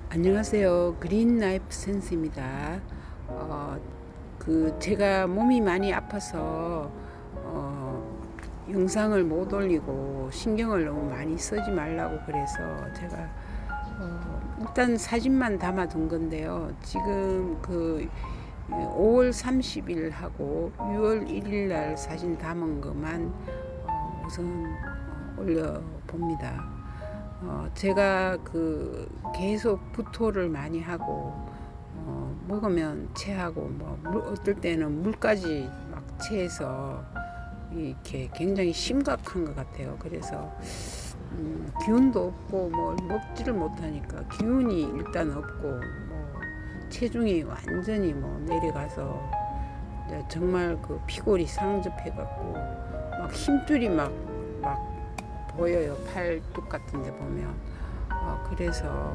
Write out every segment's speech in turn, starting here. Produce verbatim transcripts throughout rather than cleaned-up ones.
안녕하세요. 그린 라이프 센스입니다. 어, 그 제가 몸이 많이 아파서 어, 영상을 못 올리고 신경을 너무 많이 쓰지 말라고 그래서 제가 어, 일단 사진만 담아둔 건데요. 지금 그 오월 삼십일 하고 유월 일일 날 사진 담은 것만 어, 우선 어, 올려 봅니다. 어, 제가 그 계속 구토를 많이 하고 어, 먹으면 체하고 뭐 물, 어떨 때는 물까지 막 체해서 이렇게 굉장히 심각한 것 같아요. 그래서 음, 기운도 없고 뭘 먹지를 못하니까 기운이 일단 없고 뭐 체중이 완전히 뭐 내려가서 정말 그 피골이 상접해 갖고 막 힘줄이 막 막 보여요. 팔뚝 같은 데 보면. 어, 그래서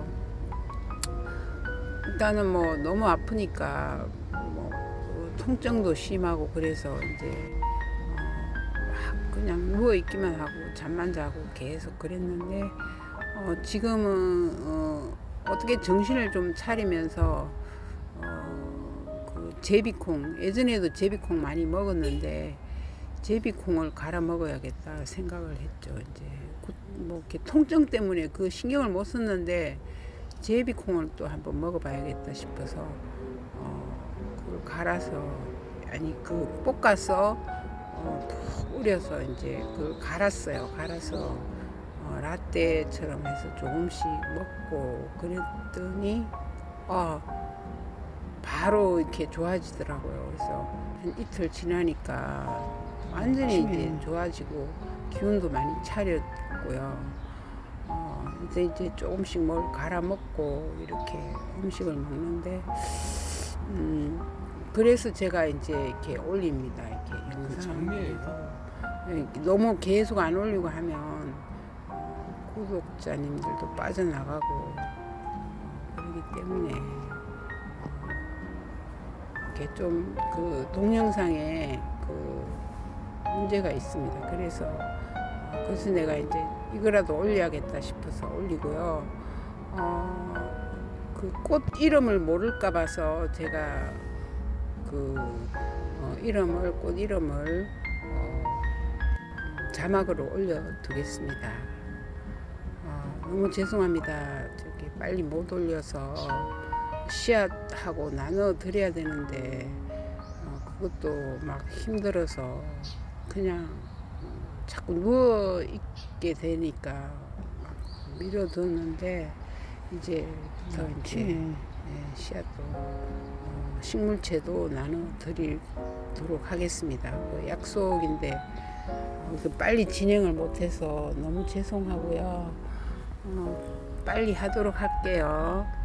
일단은 뭐 너무 아프니까 뭐 통증도 심하고 그래서 이제 어, 막 그냥 누워 있기만 하고 잠만 자고 계속 그랬는데 어, 지금은 어, 어떻게 정신을 좀 차리면서 어, 그 제비콩, 예전에도 제비콩 많이 먹었는데 제비콩을 갈아 먹어야겠다 생각을 했죠. 이제 뭐 이렇게 통증 때문에 그 신경을 못 썼는데 제비콩을 또 한번 먹어봐야겠다 싶어서 어, 그걸 갈아서 아니 그 볶아서 어, 푹 우려서 이제 그걸 갈았어요. 갈아서 어, 라떼처럼 해서 조금씩 먹고 그랬더니 어, 바로 이렇게 좋아지더라고요. 그래서 한 이틀 지나니까 완전히 이제 좋아지고 기운도 많이 차렸고요. 어, 이제 이제 조금씩 뭘 갈아 먹고 이렇게 음식을 먹는데, 음, 그래서 제가 이제 이렇게 올립니다. 이렇게 영상을. 너무 계속 안 올리고 하면 구독자님들도 빠져나가고 어, 그러기 때문에 이렇게 좀 그 동영상에 그 문제가 있습니다. 그래서 어, 그래서 내가 이제 이거라도 올려야겠다 싶어서 올리고요. 어, 그 꽃 이름을 모를까 봐서 제가 그 어, 이름을 꽃 이름을 어, 자막으로 올려두겠습니다. 어, 너무 죄송합니다. 저기 빨리 못 올려서 씨앗하고 나눠 드려야 되는데 어, 그것도 막 힘들어서 그냥 자꾸 누워 있게 되니까 막 미뤄뒀는데 이제부터 이제 네, 씨앗도 어, 식물체도 나눠 드리도록 하겠습니다. 그 약속인데 어, 빨리 진행을 못해서 너무 죄송하고요. 어, 빨리 하도록 할게요.